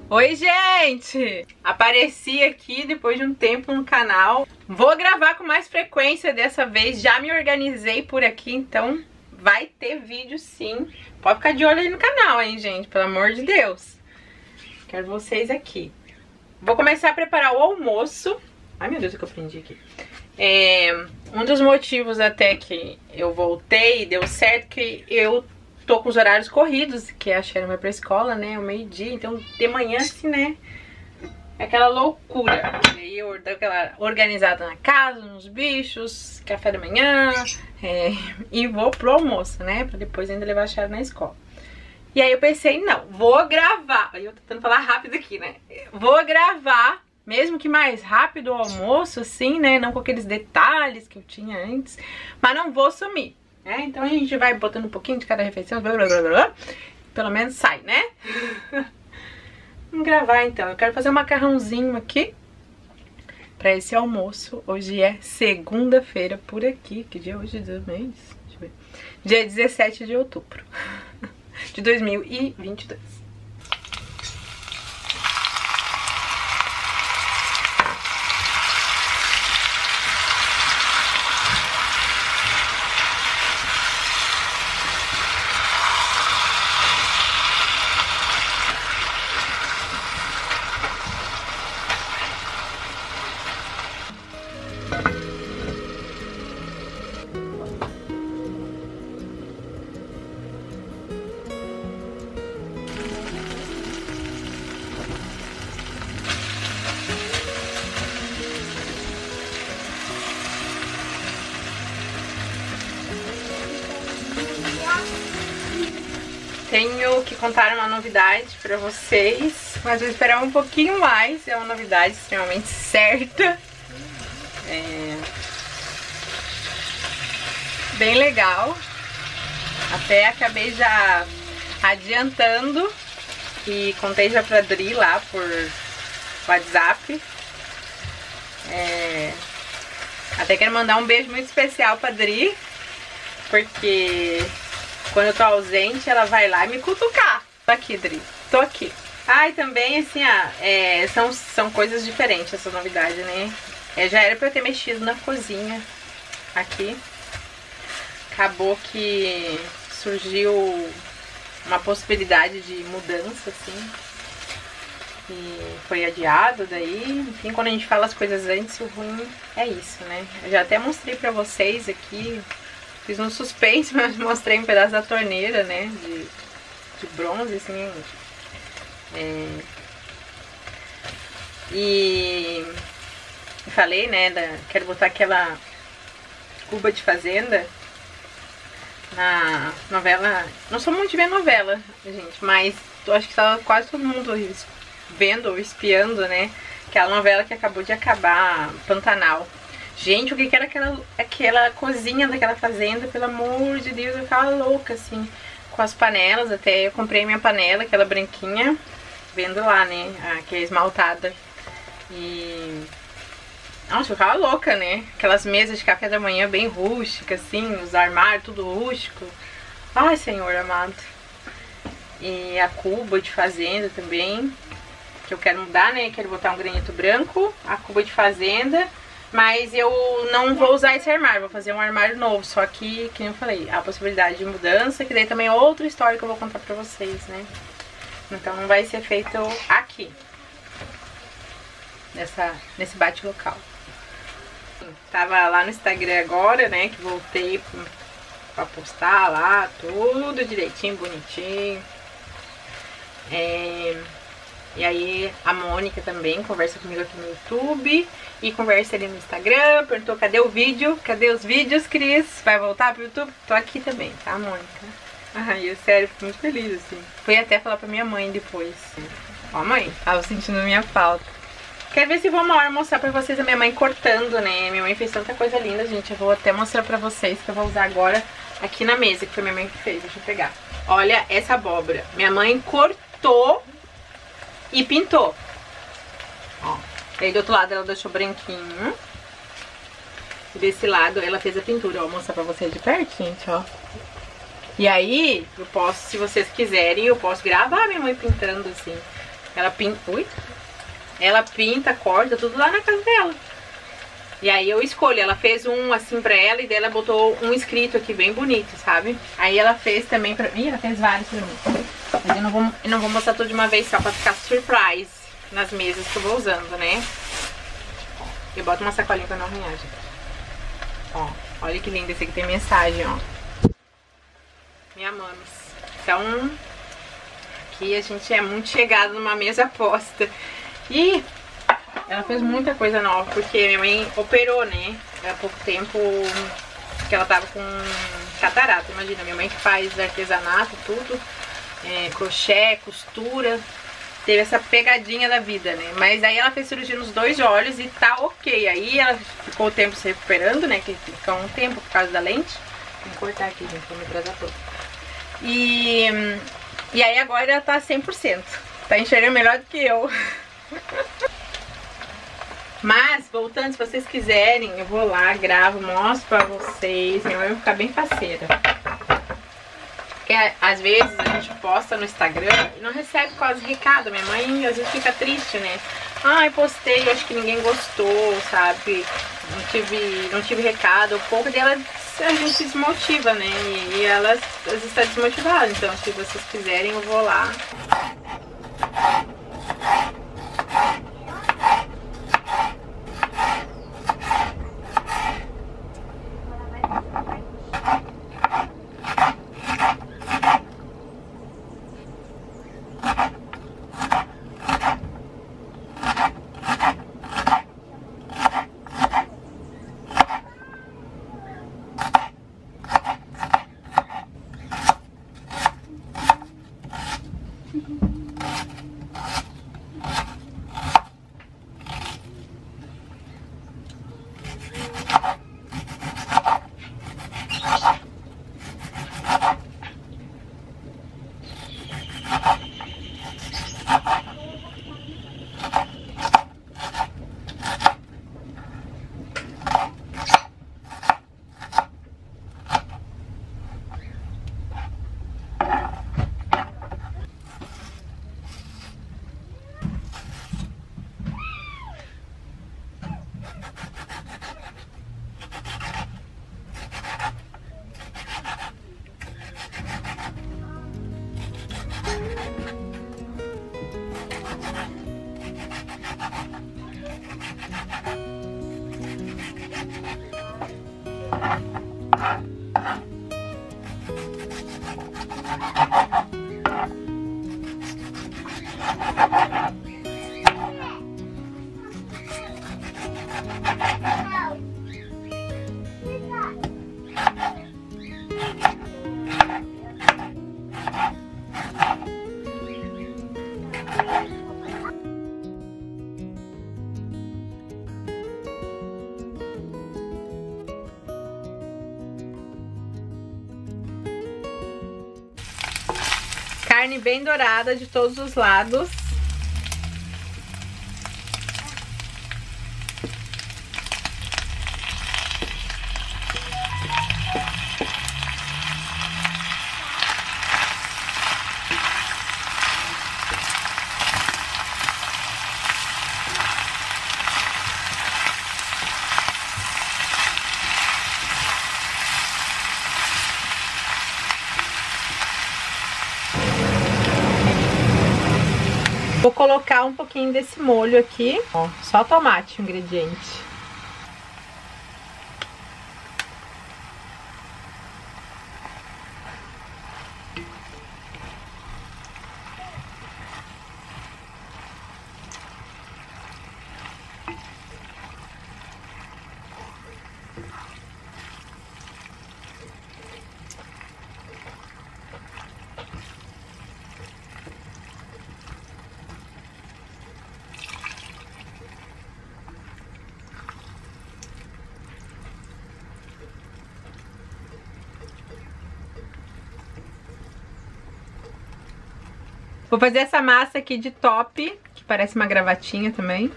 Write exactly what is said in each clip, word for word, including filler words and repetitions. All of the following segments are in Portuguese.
Oi, gente! Apareci aqui depois de um tempo no canal. Vou gravar com mais frequência dessa vez. Já me organizei por aqui, então vai ter vídeo sim. Pode ficar de olho aí no canal, hein, gente? Pelo amor de Deus. Quero vocês aqui. Vou começar a preparar o almoço. Ai, meu Deus, o que eu aprendi aqui. É, um dos motivos até que eu voltei e deu certo que eu tô com os horários corridos, que a Sharon vai pra escola, né, ao meio-dia, então de manhã assim, né, é aquela loucura. E aí eu dou aquela organizada na casa, nos bichos, café da manhã, é, e vou pro almoço, né, pra depois ainda levar a Sharon na escola. E aí eu pensei, não, vou gravar, eu tô tentando falar rápido aqui, né, vou gravar, mesmo que mais rápido o almoço, assim, né, não com aqueles detalhes que eu tinha antes, mas não vou sumir. É, então a gente vai botando um pouquinho de cada refeição, blá, blá, blá, blá, pelo menos sai, né? Vamos gravar então. Eu quero fazer um macarrãozinho aqui pra esse almoço. Hoje é segunda-feira por aqui. Que dia é hoje do mês? Deixa eu ver. Dia dezessete de outubro de dois mil e vinte e dois. Tenho que contar uma novidade pra vocês, mas vou esperar um pouquinho mais. É uma novidade extremamente certa. É... bem legal. Até acabei já adiantando e contei já pra Dri lá por WhatsApp. É... Até quero mandar um beijo muito especial pra Dri, porque quando eu tô ausente, ela vai lá e me cutucar. Tô aqui, Dri. Tô aqui. Ah, e também, assim, ah, é, são, são coisas diferentes essa novidade, né? É, já era pra eu ter mexido na cozinha aqui. Acabou que surgiu uma possibilidade de mudança, assim. E foi adiado daí. Enfim, quando a gente fala as coisas antes, o ruim é isso, né? Eu já até mostrei pra vocês aqui. Fiz um suspense, mas mostrei um pedaço da torneira, né, de, de bronze, assim. É, e falei, né, da, quero botar aquela cuba de fazenda na novela. Não sou muito de ver novela, gente, mas eu acho que tava quase todo mundo vendo ou espiando, né, aquela novela que acabou de acabar, Pantanal. Gente, o que que era aquela, aquela cozinha daquela fazenda, pelo amor de Deus, eu ficava louca, assim, com as panelas. Até eu comprei minha panela, aquela branquinha, vendo lá, né, a, que é esmaltada. E... nossa, eu ficava louca, né, aquelas mesas de café da manhã bem rústicas, assim, os armários, tudo rústico. Ai, Senhor amado. E a cuba de fazenda também, que eu quero mudar, né, quero botar um granito branco, a cuba de fazenda. Mas eu não vou usar esse armário, vou fazer um armário novo. Só que, como eu falei, a possibilidade de mudança, que daí também é outra história que eu vou contar pra vocês, né? Então não vai ser feito aqui, nessa, nesse bate-local. Tava lá no Instagram agora, né, que voltei pra postar lá, tudo direitinho, bonitinho. É... E aí a Mônica também conversa comigo aqui no YouTube e conversa ali no Instagram, perguntou cadê o vídeo, cadê os vídeos, Cris? Vai voltar pro YouTube? Tô aqui também, tá, Mônica? Ai, eu sério, fico muito feliz, assim. Fui até falar pra minha mãe depois. Ó, mãe, tava sentindo minha falta. Quero ver se vou uma hora mostrar pra vocês a minha mãe cortando, né? Minha mãe fez tanta coisa linda, gente. Eu vou até mostrar pra vocês, que eu vou usar agora aqui na mesa, que foi minha mãe que fez. Deixa eu pegar. Olha essa abóbora. Minha mãe cortou e pintou. Ó. Aí do outro lado ela deixou branquinho. E desse lado ela fez a pintura. Ó, vou mostrar pra vocês de perto, gente, ó. E aí, eu posso, se vocês quiserem, eu posso gravar minha mãe pintando, assim. Ela pinta... Ui? Ela pinta, corta, tudo lá na casa dela. E aí eu escolho, ela fez um assim pra ela e daí ela botou um escrito aqui bem bonito, sabe? Aí ela fez também pra mim, ela fez vários pra mim. Mas eu não vou, eu não vou mostrar tudo de uma vez só pra ficar surprise nas mesas que eu vou usando, né? Eu boto uma sacolinha pra não arranhar, gente. Ó, olha que lindo, esse aqui tem mensagem, ó. Me amamos. Então, aqui a gente é muito chegado numa mesa posta. E ela fez muita coisa nova, porque minha mãe operou, né? Há pouco tempo que ela tava com catarata. Imagina, minha mãe que faz artesanato, tudo, é, crochê, costura, teve essa pegadinha da vida, né? Mas aí ela fez cirurgia nos dois olhos e tá ok. Aí ela ficou o tempo se recuperando, né? Que fica um tempo por causa da lente. Vou cortar aqui, gente, pra me atrasar todo. E, e aí agora ela tá cem por cento. Tá enxergando melhor do que eu. Mas, voltando, se vocês quiserem, eu vou lá, gravo, mostro pra vocês. Minha mãe vai ficar bem faceira. Porque às vezes a gente posta no Instagram e não recebe quase recado. Minha mãe às vezes fica triste, né? Ai, postei, eu acho que ninguém gostou, sabe? Não tive, não tive recado. O pouco dela a gente se desmotiva, né? E, e ela às vezes está desmotivada. Então, se vocês quiserem, eu vou lá. Carne bem dourada de todos os lados. Vou colocar um pouquinho desse molho aqui, ó, só tomate o ingrediente. Vou fazer essa massa aqui de top, que parece uma gravatinha também.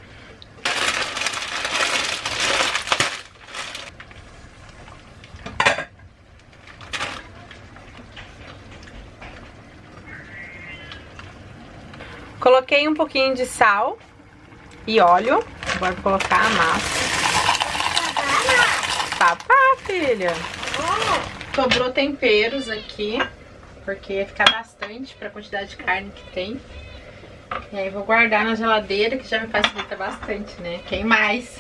Coloquei um pouquinho de sal e óleo. Agora vou colocar a massa. Papá, filha. Sobrou temperos aqui, porque ia ficar bastante para a quantidade de carne que tem. E aí vou guardar na geladeira, que já me facilita bastante, né? Quem mais?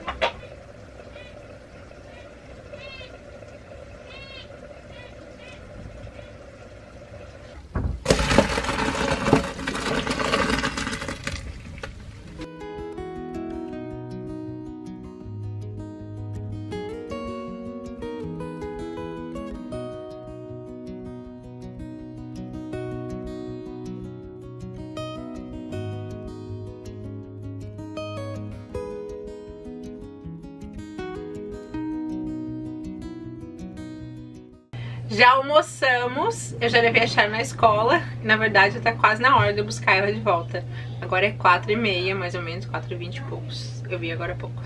Já almoçamos, eu já levei a Chay na escola e na verdade tá quase na hora de eu buscar ela de volta. Agora é quatro e meia, mais ou menos, quatro e vinte e poucos. Eu vi agora há pouco.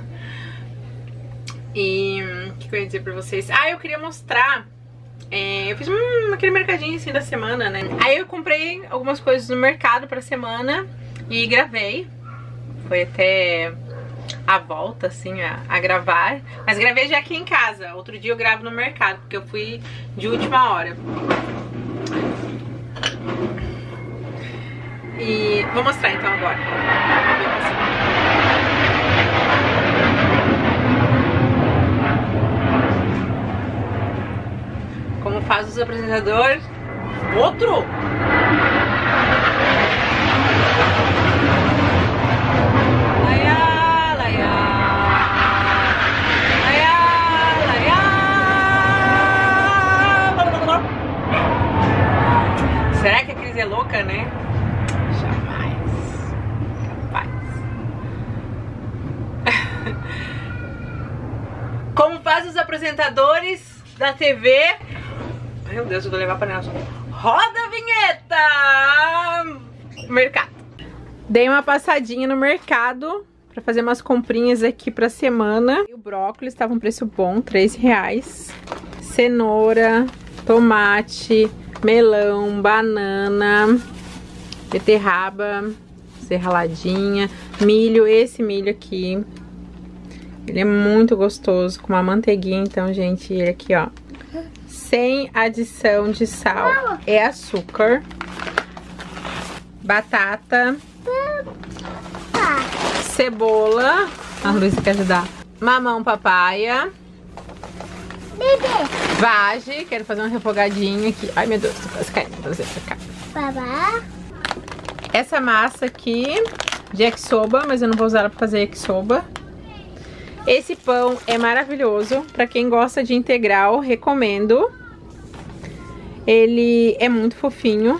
E o que, que eu ia dizer pra vocês? Ah, eu queria mostrar. É, eu fiz hum, aquele mercadinho assim da semana, né? Aí eu comprei algumas coisas no mercado pra semana e gravei. Foi até a volta, assim, a, a gravar. Mas gravei já aqui em casa. Outro dia eu gravo no mercado, porque eu fui de última hora. E vou mostrar então agora. Como faz os apresentadores. Outro! Será que a Cris é louca, né? Jamais. Capaz. Como faz os apresentadores da T V. Meu Deus, eu vou levar a panela. Roda a vinheta! Mercado. Dei uma passadinha no mercado pra fazer umas comprinhas aqui pra semana. E o brócolis estava um preço bom, três reais. Cenoura, tomate, melão, banana, beterraba, serraladinha, milho. Esse milho aqui, ele é muito gostoso, com uma manteiguinha. Então, gente, ele aqui, ó, sem adição de sal, é açúcar. Batata, cebola, a Luísa quer ajudar, mamão papaya, vagem, quero fazer um refogadinho aqui. Ai, meu Deus, tô quase caindo, vou trazer pra cá. Babá. Essa massa aqui de yakisoba, mas eu não vou usar ela pra fazer yakisoba. Esse pão é maravilhoso, pra quem gosta de integral, recomendo. Ele é muito fofinho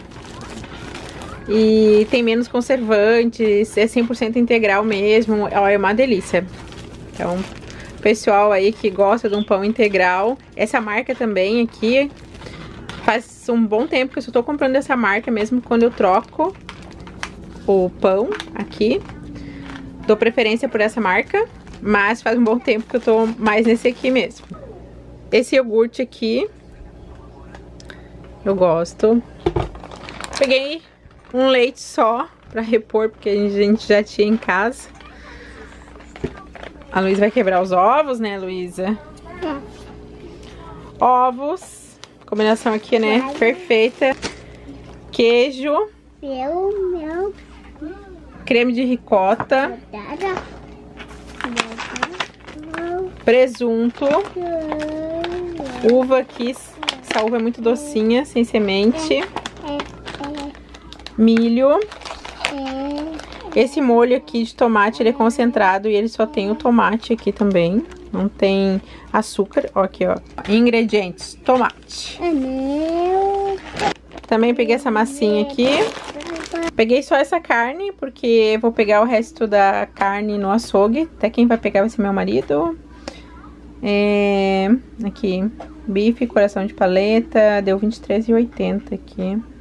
e tem menos conservantes, é cem por cento integral mesmo, é uma delícia. Então, pessoal aí que gosta de um pão integral, essa marca também aqui, faz um bom tempo que eu só tô comprando essa marca, mesmo quando eu troco o pão aqui, dou preferência por essa marca, mas faz um bom tempo que eu tô mais nesse aqui mesmo. Esse iogurte aqui, eu gosto. Peguei um leite só pra repor, porque a gente já tinha em casa. A Luísa vai quebrar os ovos, né, Luísa? É. Ovos. Combinação aqui, né? Vai. Perfeita. Queijo. Meu, meu. Creme de ricota. Presunto. Uva aqui. Essa uva é muito docinha, sem semente. Milho. Esse molho aqui de tomate, ele é concentrado e ele só tem o tomate aqui também. Não tem açúcar. Ó, aqui, ó. Ingredientes: tomate. Também peguei essa massinha aqui. Peguei só essa carne, porque vou pegar o resto da carne no açougue. Até quem vai pegar vai ser meu marido. É... Aqui, bife, coração de paleta. Deu vinte e três reais e oitenta centavos aqui.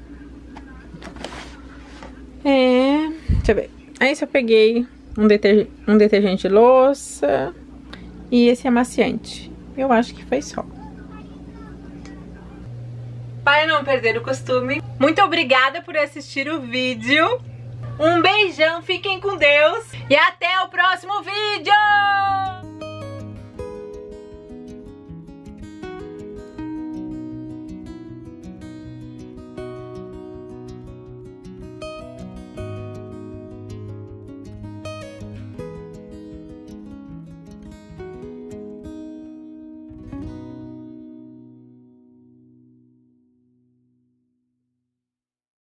É... Deixa eu ver. Aí só peguei um, deter... um detergente de louça e esse amaciante. Eu acho que foi só. Para não perder o costume, muito obrigada por assistir o vídeo. Um beijão, fiquem com Deus e até o próximo vídeo!